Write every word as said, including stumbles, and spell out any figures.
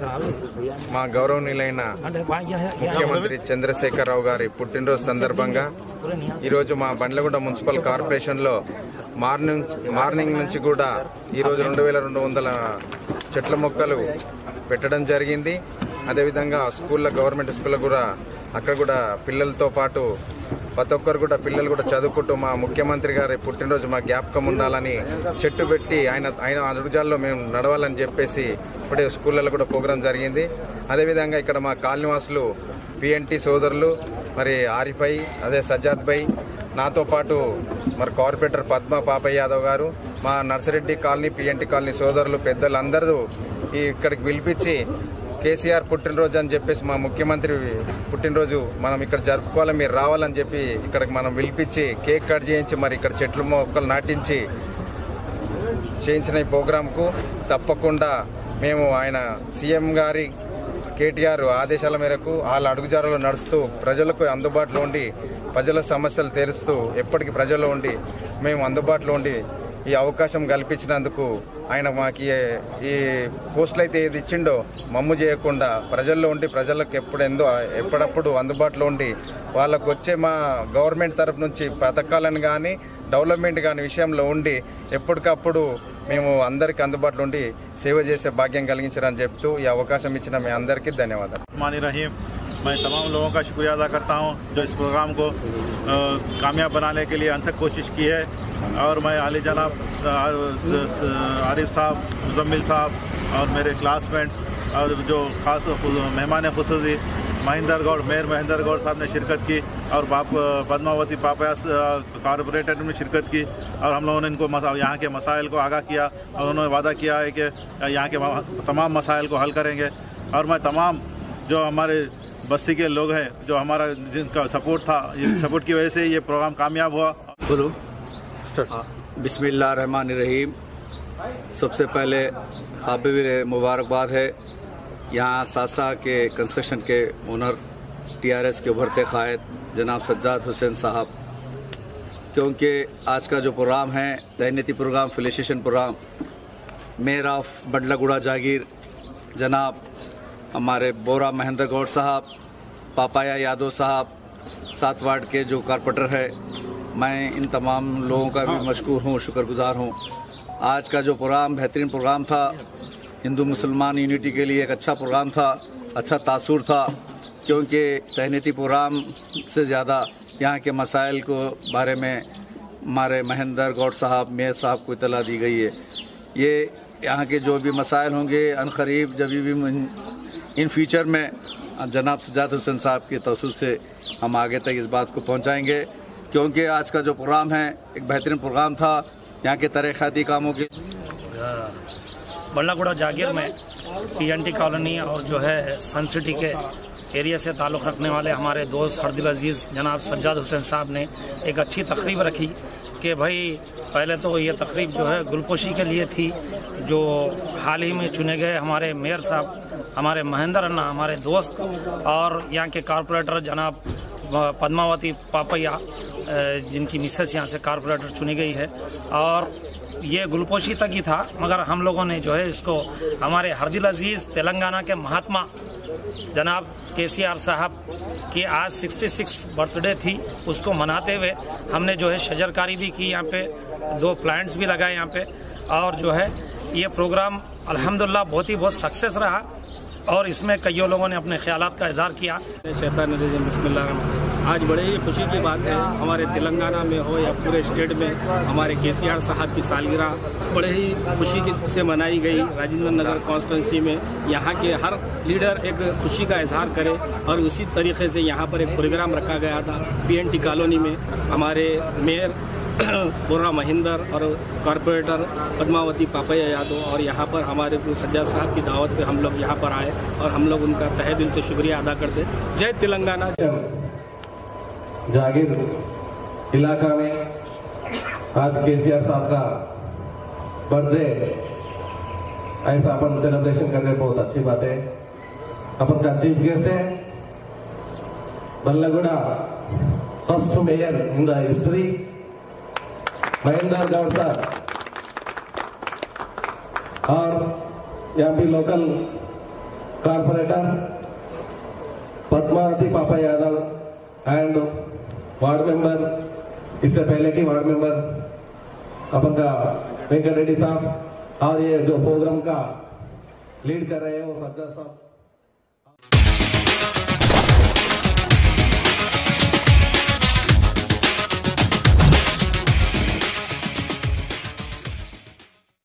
మా గౌరవనీయులైన ముఖ్యమంత్రి చంద్రశేఖరరావు గారి పుట్టినరోజు సందర్భంగా ఈరోజు మా బండ్లగూడ మున్సిపల్ కార్పొరేషన్లో మార్నింగ్ మార్నింగ్ నుంచి కూడా ఈరోజు రెండు వేల రెండు వందల చెట్ల మొక్కలు పెట్టడం జరిగింది. అదేవిధంగా స్కూళ్ళ గవర్నమెంట్ స్కూళ్ళ కూడా అక్కడ కూడా పిల్లలతో పాటు ప్రతి ఒక్కరు కూడా పిల్లలు కూడా చదువుకుంటూ మా ముఖ్యమంత్రి గారి పుట్టినరోజు మా జ్ఞాపకం ఉండాలని చెట్టు పెట్టి ఆయన ఆయన అడుగుజాల్లో మేము నడవాలని చెప్పేసి ఇప్పుడే స్కూళ్ళలో కూడా ప్రోగ్రాం జరిగింది. అదేవిధంగా ఇక్కడ మా కాలనీవాసులు పిఎన్టీ సోదరులు మరి ఆరిఫ్ భాయ్, అదే సజ్జాద్ భాయ్, నాతో పాటు మరి కార్పొరేటర్ పద్మ పాపయ్య యాదవ్ గారు, మా నర్సిరెడ్డి కాలనీ పిఎన్టీ కాలనీ సోదరులు పెద్దలు అందరూ ఇక్కడికి పిలిపించి కేసీఆర్ పుట్టినరోజు అని చెప్పేసి మా ముఖ్యమంత్రి పుట్టినరోజు మనం ఇక్కడ జరుపుకోవాలి, మీరు రావాలని చెప్పి ఇక్కడికి మనం పిలిపించి కేక్ కట్ చేయించి మరి ఇక్కడ చెట్లు మొక్కలు నాటించి చేయించిన ఈ ప్రోగ్రాంకు తప్పకుండా మేము ఆయన సీఎం గారి కేటీఆర్ ఆదేశాల మేరకు వాళ్ళ అడుగుజాడలో నడుస్తూ ప్రజలకు అందుబాటులో ఉండి ప్రజల సమస్యలు తీరుస్తూ ఎప్పటికీ ప్రజల్లో ఉండి మేము అందుబాటులో ఉండి ఈ అవకాశం కల్పించినందుకు ఆయన మాకు ఈ పోస్టులు అయితే ఏది ఇచ్చిండో మమ్ము చేయకుండా ప్రజల్లో ఉండి ప్రజలకు ఎప్పుడు ఎందో ఎప్పుడప్పుడు అందుబాటులో ఉండి వాళ్ళకు వచ్చే మా గవర్నమెంట్ తరఫు నుంచి పథకాలను కానీ డెవలప్మెంట్ కానీ విషయంలో ఉండి ఎప్పటికప్పుడు మేము అందరికీ అందుబాటులో ఉండి సేవ చేసే భాగ్యం కలిగించారని చెప్తూ ఈ అవకాశం ఇచ్చిన మీ అందరికీ ధన్యవాదాలు. रहीम मैं तमाम लोगों का शुक्रिया अदा करता हूं जो इस प्रोग्राम को आ, कामयाब बनाने के लिए अनथक कोशिश की है और मैं आली जनाब आरिफ साहब, मुजम्मिल साहब और मेरे क्लासमेट्स और जो ख़ास मेहमान खुसूसी महिंदर गौड़ मेयर महिंदर गौड़ साहब ने शिरकत की और बाप पद्मावती पापया कॉर्पोरेटर में शिरकत की और हम लोगों ने इनको यहाँ के मसाइल को आगाह किया और उन्होंने वादा किया है कि यहाँ के तमाम मसाइल को हल करेंगे। और मैं तमाम जो हमारे बस्ती के लोग हैं जो हमारा जिनका सपोर्ट था, ये सपोर्ट की वजह से ये प्रोग्राम कामयाब हुआ। बोलो बिस्मिल्लाह रहमान रहीम। सबसे पहले काबिल मुबारकबाद है यहाँ सासा के कंस्ट्रक्शन के ओनर टीआरएस के उभरते कायद जनाब सज्जाद हुसैन साहब, क्योंकि आज का जो प्रोग्राम है दैनिती program felicitation program mayor of Bandlaguda Jagir जनाब हमारे बोरा महेंद्र गौड़ साहब, पापाया यादव साहब, सात वार्ड के जो कॉर्पोरेटर है, मैं इन तमाम लोगों का भी मशकूर हूँ, शुक्रगुजार हूँ। आज का जो प्रोग्राम बेहतरीन प्रोग्राम था, हिंदू मुसलमान यूनिटी के लिए एक अच्छा प्रोग्राम था, अच्छा तासुर था, क्योंकि तहनीती प्रोग्राम से ज़्यादा यहाँ के मसाइल को बारे में हमारे महेंद्र गौड़ साहब मेयर साहब को इतला दी गई है। ये यहाँ के जो भी मसाइल होंगे अनकरीब जब भी इन फ्यूचर में जनाब सज्जाद हुसैन साहब के तवसूल से हम आगे तक इस बात को पहुँचाएँगे, क्योंकि आज का जो प्रोग्राम है एक बेहतरीन प्रोग्राम था। यहाँ के तरक्याती कामों के बंडलागुड़ा जागीर में पीएनटी कॉलोनी और जो है सन सिटी के एरिया से ताल्लुक़ रखने वाले हमारे दोस्त हरदिल अजीज़ जनाब सज्जाद हुसैन साहब ने एक अच्छी तकरीब रखी कि भाई पहले तो ये तकरीब जो है गुलपोशी के लिए थी, जो हाल ही में चुने गए हमारे मेयर साहब, हमारे महेंद्र अन्ना, हमारे दोस्त और यहाँ के कॉर्पोरेटर जनाब पद्मावती पापया जिनकी मिसेस यहाँ से कॉर्पोरेटर चुनी गई है, और ये गुलपोशी तक ही था, मगर हम लोगों ने जो है इसको हमारे हरदिल अजीज़ तेलंगाना के महात्मा जनाब केसीआर साहब की आज छियासठ बर्थडे थी, उसको मनाते हुए हमने जो है शजरकारी भी की, यहाँ पे दो प्लांट्स भी लगाए यहाँ पे, और जो है ये प्रोग्राम अल्हम्दुलिल्लाह बहुत ही बहुत सक्सेस रहा और इसमें कईयों लोगों ने अपने ख्यालात का इजहार किया। आज बड़े ही खुशी की बात है हमारे तेलंगाना में हो या पूरे स्टेट में हमारे केसीआर साहब की सालगिरह बड़े ही खुशी से मनाई गई। राजेंद्र नगर कॉन्स्टिट्यूंसी में यहाँ के हर लीडर एक खुशी का इजहार करे और उसी तरीके से यहाँ पर एक प्रोग्राम रखा गया था पीएनटी कॉलोनी में। हमारे मेयर बोरा महिंदर और कॉर्पोरेटर पद्मावती पापया यादव और यहाँ पर हमारे सज्जाद साहब की दावत पे हम लोग यहाँ पर आए और हम लोग उनका तहे दिल से शुक्रिया अदा करते। जय तेलंगाना। जागीर इलाका में आज केसीआर साहब का बर्थडे ऐसा अपन सेलिब्रेशन करके बहुत अच्छी बात है। अपन का चीफ गेस्ट है Bandlaguda first mayor in the history Mahinder Goud sahab, और यहाँ भी लोकल कॉर्पोरेटर पद्मावती पापा यादव एंड वार्ड मेंबर, इससे पहले की वार्ड मेंबर अपन का वेंकट रेड्डी साहब, और ये जो प्रोग्राम का लीड कर रहे हैं वो सज्जाद साहब।